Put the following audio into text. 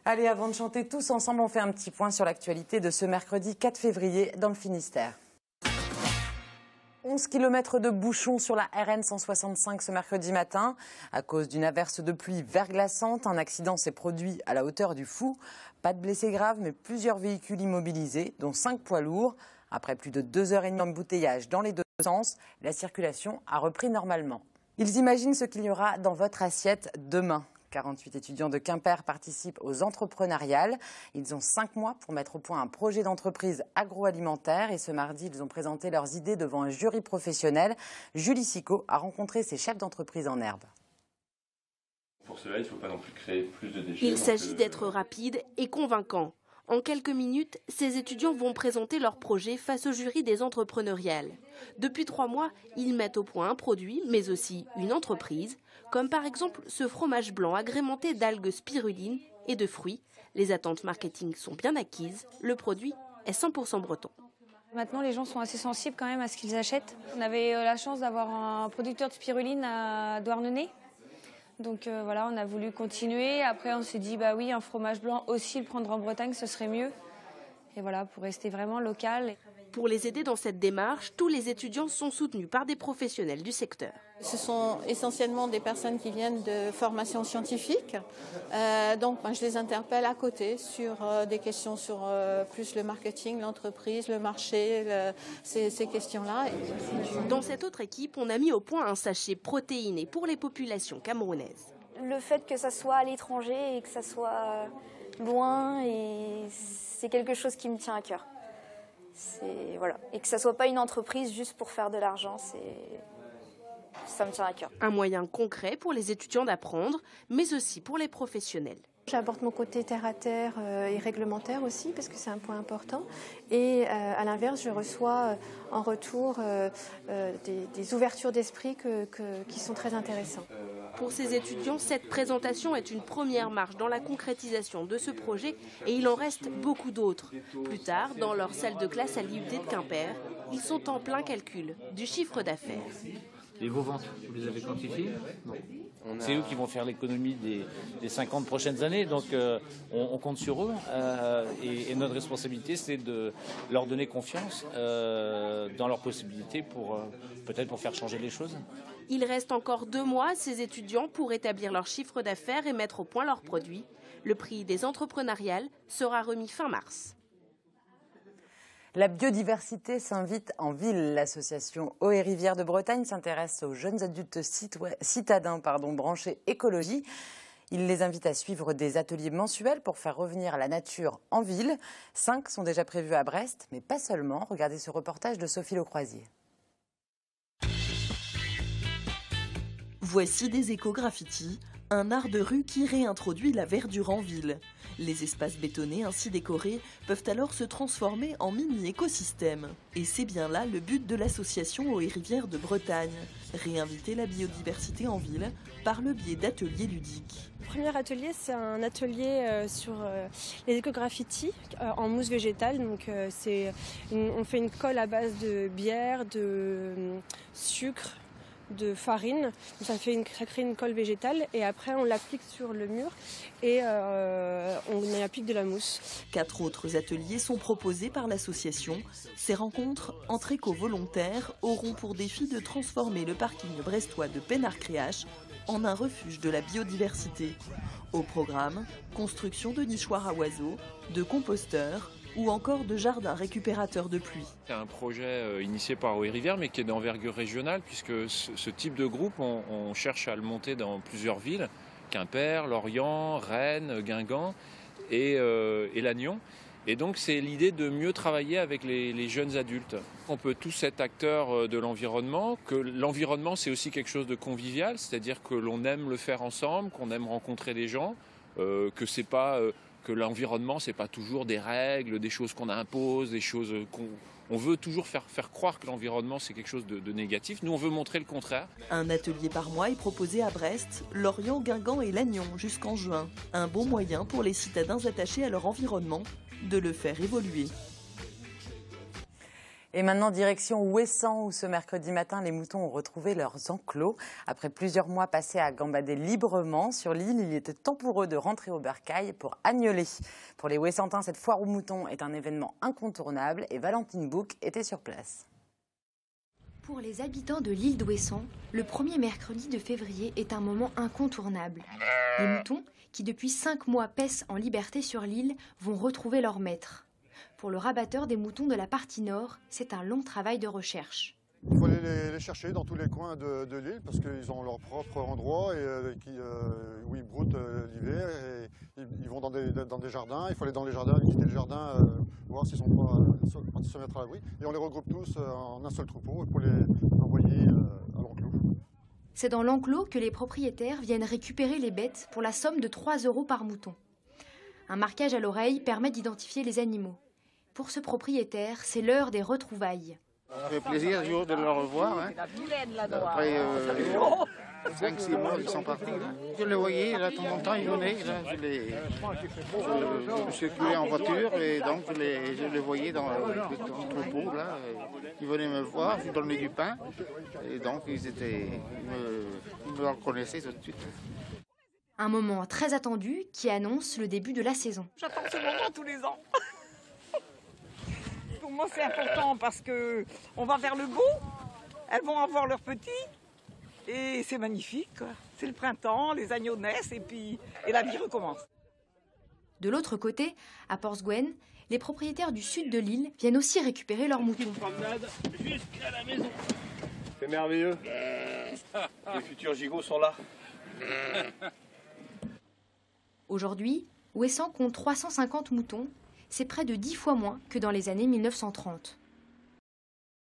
Allez, avant de chanter tous ensemble, on fait un petit point sur l'actualité de ce mercredi 4 février dans le Finistère. 11 km de bouchons sur la RN 165 ce mercredi matin. À cause d'une averse de pluie verglaçante, un accident s'est produit à la hauteur du Fou. Pas de blessés graves, mais plusieurs véhicules immobilisés, dont 5 poids lourds. Après plus de 2h30 d'embouteillage dans les deux sens, la circulation a repris normalement. Ils imaginent ce qu'il y aura dans votre assiette demain. 48 étudiants de Quimper participent aux entrepreneuriales. Ils ont 5 mois pour mettre au point un projet d'entreprise agroalimentaire. Et ce mardi, ils ont présenté leurs idées devant un jury professionnel. Julie Sicot a rencontré ces chefs d'entreprise en herbe. Pour cela, il ne faut pas non plus créer plus de déchets. Il s'agit d'être rapide et convaincant. En quelques minutes, ces étudiants vont présenter leur projet face au jury des entrepreneuriales. Depuis 3 mois, ils mettent au point un produit, mais aussi une entreprise, comme par exemple ce fromage blanc agrémenté d'algues spiruline et de fruits. Les attentes marketing sont bien acquises, le produit est 100% breton. Maintenant, les gens sont assez sensibles quand même à ce qu'ils achètent. On avait la chance d'avoir un producteur de spiruline à Douarnenez. Donc voilà, on a voulu continuer. Après, on s'est dit, bah oui, un fromage blanc aussi, le prendre en Bretagne, ce serait mieux. Et voilà, pour rester vraiment local. Pour les aider dans cette démarche, tous les étudiants sont soutenus par des professionnels du secteur. Ce sont essentiellement des personnes qui viennent de formations scientifiques. Donc, je les interpelle à côté sur des questions sur plus le marketing, l'entreprise, le marché, ces questions-là. Dans cette autre équipe, on a mis au point un sachet protéiné pour les populations camerounaises. Le fait que ça soit à l'étranger et que ça soit loin, c'est quelque chose qui me tient à cœur. Voilà. Et que ça ne soit pas une entreprise juste pour faire de l'argent, ça me tient à cœur. Un moyen concret pour les étudiants d'apprendre, mais aussi pour les professionnels. J'apporte mon côté terre à terre et réglementaire aussi, parce que c'est un point important. Et à l'inverse, je reçois en retour des ouvertures d'esprit qui sont très intéressantes. Pour ces étudiants, cette présentation est une première marche dans la concrétisation de ce projet et il en reste beaucoup d'autres. Plus tard, dans leur salle de classe à l'IUT de Quimper, ils sont en plein calcul du chiffre d'affaires. Et vos ventes, vous les avez quantifiées? Non. C'est eux qui vont faire l'économie des 50 prochaines années, donc on compte sur eux. Et notre responsabilité, c'est de leur donner confiance dans leurs possibilités peut-être pour faire changer les choses. Il reste encore 2 mois à ces étudiants pour établir leur chiffre d'affaires et mettre au point leurs produits. Le prix des entrepreneuriales sera remis fin mars. La biodiversité s'invite en ville. L'association Eau et Rivières de Bretagne s'intéresse aux jeunes adultes citadins branchés écologie. Il les invite à suivre des ateliers mensuels pour faire revenir la nature en ville. 5 sont déjà prévus à Brest, mais pas seulement. Regardez ce reportage de Sophie Lecroisier. Voici des éco-graffitis, un art de rue qui réintroduit la verdure en ville. Les espaces bétonnés ainsi décorés peuvent alors se transformer en mini-écosystèmes. Et c'est bien là le but de l'association Eau et Rivières de Bretagne, réinviter la biodiversité en ville par le biais d'ateliers ludiques. Le premier atelier, c'est un atelier sur les éco-graffitis en mousse végétale. Donc, on fait une colle à base de bière, de sucre, de farine, ça crée une colle végétale et après on l'applique sur le mur et on y applique de la mousse. 4 autres ateliers sont proposés par l'association. Ces rencontres entre éco-volontaires auront pour défi de transformer le parking brestois de Pénard-Créache en un refuge de la biodiversité. Au programme, construction de nichoirs à oiseaux, de composteurs, ou encore de jardins récupérateurs de pluie. C'est un projet initié par Eau et Rivières, mais qui est d'envergure régionale, puisque ce type de groupe, on cherche à le monter dans plusieurs villes, Quimper, Lorient, Rennes, Guingamp et Lannion. Et donc c'est l'idée de mieux travailler avec les jeunes adultes. On peut tous être acteurs de l'environnement, que l'environnement c'est aussi quelque chose de convivial, c'est-à-dire que l'on aime le faire ensemble, qu'on aime rencontrer des gens, que c'est pas... que l'environnement, c'est pas toujours des règles, des choses qu'on impose, des choses on veut toujours faire croire que l'environnement, c'est quelque chose de négatif. Nous, on veut montrer le contraire. Un atelier par mois est proposé à Brest, Lorient, Guingamp et Lannion jusqu'en juin. Un bon moyen pour les citadins attachés à leur environnement de le faire évoluer. Et maintenant, direction Ouessant, où ce mercredi matin, les moutons ont retrouvé leurs enclos. Après plusieurs mois passés à gambader librement sur l'île, il était temps pour eux de rentrer au bercail pour agneler. Pour les Ouessantins, cette foire aux moutons est un événement incontournable et Valentine Bouc était sur place. Pour les habitants de l'île d'Ouessant, le premier mercredi de février est un moment incontournable. Les moutons, qui depuis 5 mois paissent en liberté sur l'île, vont retrouver leur maître. Pour le rabatteur des moutons de la partie nord, c'est un long travail de recherche. Il faut aller les chercher dans tous les coins de l'île parce qu'ils ont leur propre endroit où ils broutent l'hiver. Ils vont dans des jardins, il faut aller dans les jardins, visiter le jardin, voir s'ils sont pas partis se mettre à l'abri. Et on les regroupe tous en un seul troupeau pour les envoyer à l'enclos. C'est dans l'enclos que les propriétaires viennent récupérer les bêtes pour la somme de 3 € par mouton. Un marquage à l'oreille permet d'identifier les animaux. Pour ce propriétaire, c'est l'heure des retrouvailles. Ça fait plaisir toujours de le revoir. Hein. Après 5-6 mois, ils sont partis. Là. Je les voyais, là, de temps en temps, ils venaient. Là, je circulais en voiture et donc je les voyais dans le troupeau. Là. Ils venaient me voir, je donnais du pain. Et donc, ils me reconnaissaient tout de suite. Un moment très attendu qui annonce le début de la saison. J'attends ce moment tous les ans. Pour moi, c'est important parce qu'on va vers le beau, elles vont avoir leurs petits et c'est magnifique. C'est le printemps, les agneaux naissent et la vie recommence. De l'autre côté, à Porthgwen, les propriétaires du sud de l'île viennent aussi récupérer leurs moutons. Une promenade jusqu'à la maison. C'est merveilleux. Les futurs gigots sont là. Aujourd'hui, Ouessant compte 350 moutons. C'est près de 10 fois moins que dans les années 1930.